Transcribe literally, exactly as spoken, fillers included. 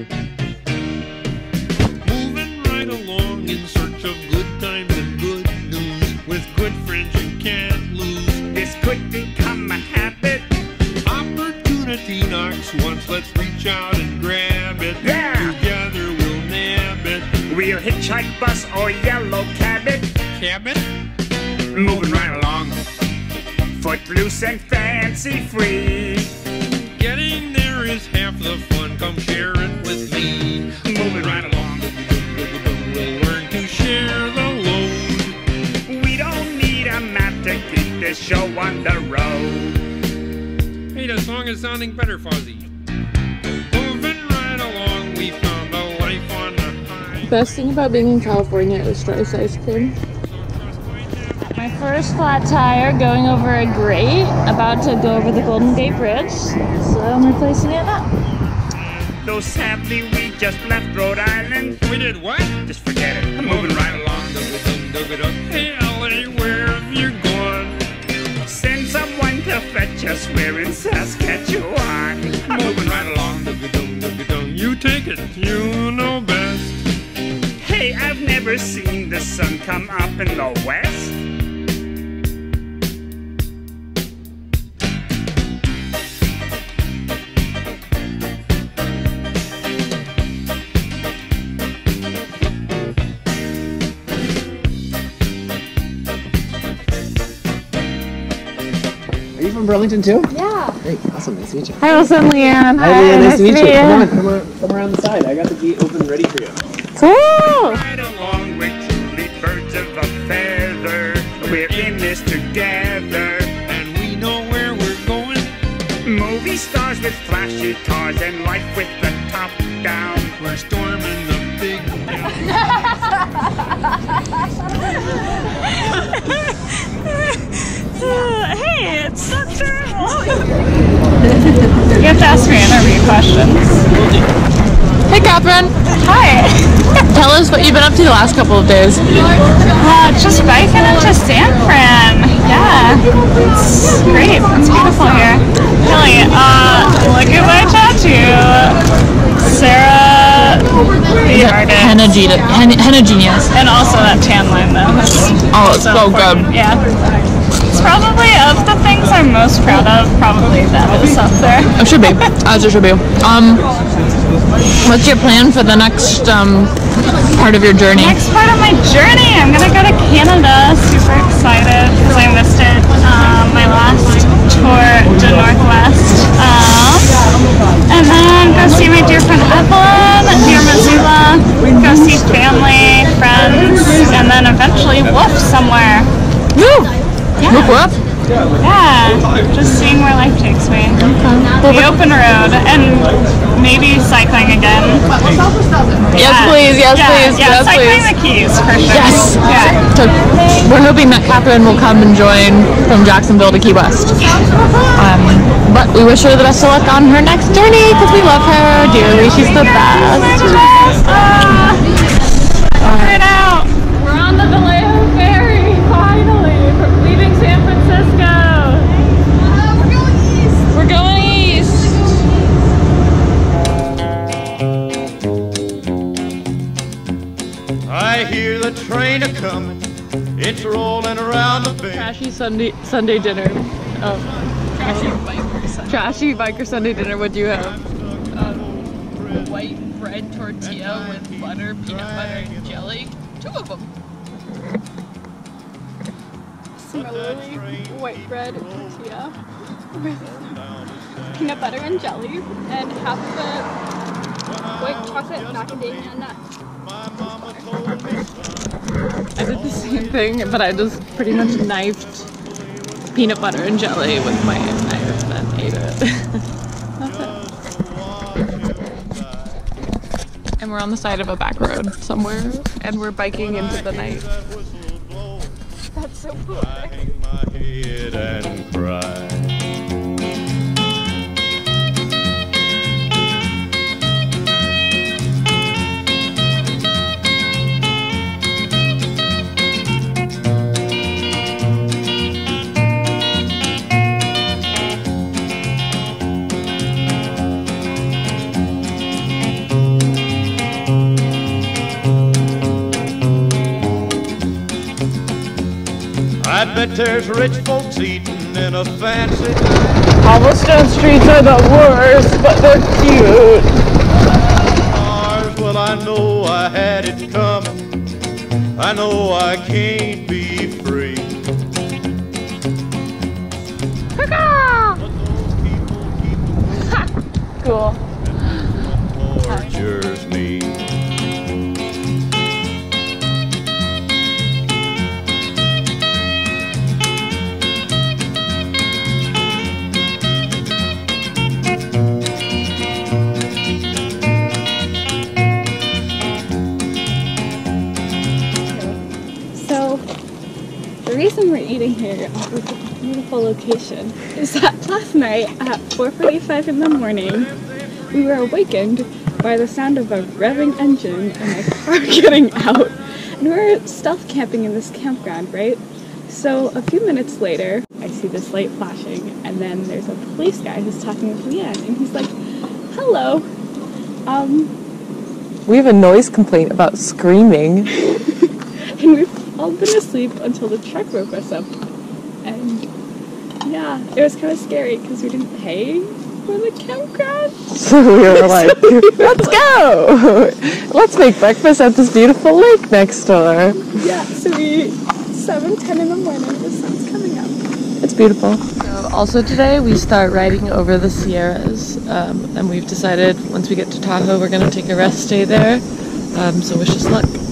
Moving right along in search of good times and good news. With good friends you can't lose. This could become a habit. Opportunity knocks once, let's reach out and grab it. Yeah. Together we'll nab it. We'll hitchhike, bus, or yellow cabin. Cabin? Moving right along. Footloose and fancy free. Getting there is half the fun, come share it with me. Moving right along. We'll learn to share the load. We don't need a map to keep this show on the road. Hey, the song is sounding better, Fuzzy. Moving right along, we found a life on the high. Best thing about being in California is Straw's ice cream. My first flat tire going over a grate, about to go over the Golden Gate Bridge, so I'm replacing it now. Though sadly we just left Rhode Island. We did what? Just forget it. I'm moving right along. Hey, L A, where have you gone? Send someone to fetch us. We're in Saskatchewan. I'm moving right along. You take it, you know best. Hey, I've never seen the sun come up in the west. Are you from Burlington too? Yeah. Great, awesome, nice to meet you. Hi, Elsa and Leanne. Hi, Leanne, nice, to meet you. Come on, come on, come around the side. I got the gate open ready for you. Cool. Right along, we're truly birds of a feather. We're in this together. And we know where we're going. Movie stars with flashy cars and life with the top down. We're storming the big town. Hey, it's so terrible. You have to ask me interview questions. Hey, Catherine. Hi. Tell us what you've been up to the last couple of days. Uh, just biking into San Fran. Yeah, it's great. It's beautiful here. Really. Uh, look at my tattoo. Sarah the artist. Henna, Gita, henna, henna genius. And also that tan line though. That's Oh, it's so, important. good. Yeah. It's probably of the things I'm most proud of, probably that is up there. It should be, as it should be. Um, what's your plan for the next um part of your journey? Next part of my journey, I'm gonna go to Canada. Super excited because I missed it. Um, my last tour to Northwest. Um, and then go see my dear friend Evelyn near Missoula. Go see family, friends, and then eventually woof somewhere. Woo! Yeah. Whoop whoop. Yeah, just seeing where life takes me. The open road, and maybe cycling again. Yes, please. Yes, yeah, please. Yeah, yes, cycling please. the Keys for sure. Yes. Yeah. So we're hoping that Catherine will come and join from Jacksonville to Key West. Um, but we wish her the best of luck on her next journey because we love her dearly. She's the best. Uh, figure it out. We're on the Vallejo Ferry, finally, leaving San Francisco. Uh, we're going east. We're going east. I hear the train a coming, it's rolling around the bend. Trashy Sunday Sunday dinner. Oh, trashy biker Sunday. Trashy biker Sunday dinner. What do you have? Um, white bread tortilla with butter, peanut butter, and jelly. Two of them. Similarly, white bread tortilla with peanut butter and jelly, and half of it white chocolate macadamia nuts. I did the same thing, but I just pretty much knifed peanut butter and jelly with my knife and ate it. That's it. And we're on the side of a back road somewhere, and we're biking into the night. That's so poetic. I bet there's rich folks eating in a fancy. Cobblestone streets are the worst, but they're cute. Cars, well, I know I had it coming. I know I can't be free. Cool. Tortures me. So, the reason we're eating here at this beautiful location is that last night at four forty-five in the morning, we were awakened by the sound of a revving engine and a car getting out. And we were stealth camping in this campground, right? So a few minutes later, I see this light flashing, and then there's a police guy who's talking with Leanne, and he's like, "Hello, um," We have a noise complaint about screaming. and we've all been asleep until the truck woke us up. And yeah, it was kind of scary because we didn't pay for the campground. So we were like, let's go! Let's make breakfast at this beautiful lake next door. Yeah, so we, seven ten in the morning, the sun's coming up. It's beautiful. So also today we start riding over the Sierras, um, and we've decided once we get to Tahoe we're going to take a rest day there, um, so wish us luck.